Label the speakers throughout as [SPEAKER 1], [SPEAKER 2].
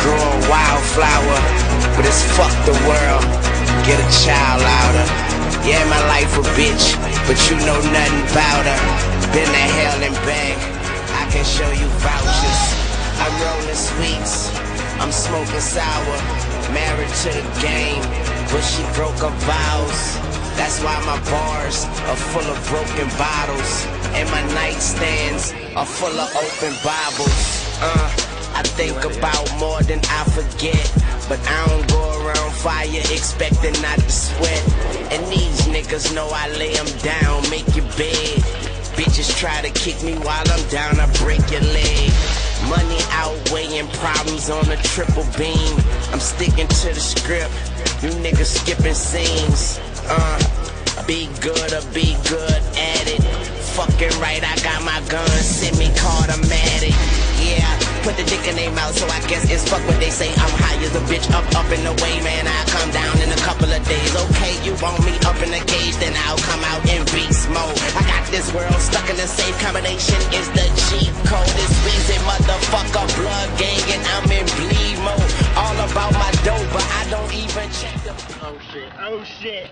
[SPEAKER 1] grow a wildflower, but it's fuck the world, get a child louder. Yeah, my life a bitch, but you know nothing about her. Been to hell and back, I can show you vouchers. I'm rolling sweets, I'm smoking sour. Married to the game, but she broke her vows. That's why my bars are full of broken bottles, and my nightstands are full of open Bibles. I think about more than I forget, but I don't go around fire expecting not to sweat. And these niggas know I lay them down, make your bed. Bitches try to kick me while I'm down, I break your leg. Money outweighing problems on a triple beam. I'm sticking to the script, you niggas skipping scenes. Be good or be good at it. Fucking right, I got my gun, send me card, I'm at it. Yeah, put the dick in their mouth, so I guess it's fuck what they say. I'm high as a bitch, up and away, man. I'll come down in a couple of days. Okay, you want me up in the cage, then I'll come out in beast mode. I got this world stuck in the same combination, is the cheat code. It's Weezy, motherfucker, blood gang, and I'm in bleed mode. All about my dough, but I don't even check the... Oh shit, oh shit.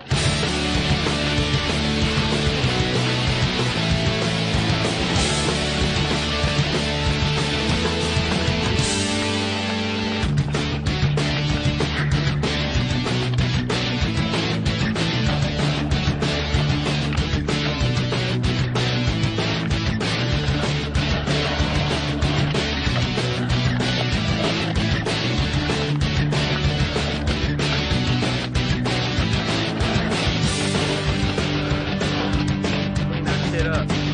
[SPEAKER 2] It up.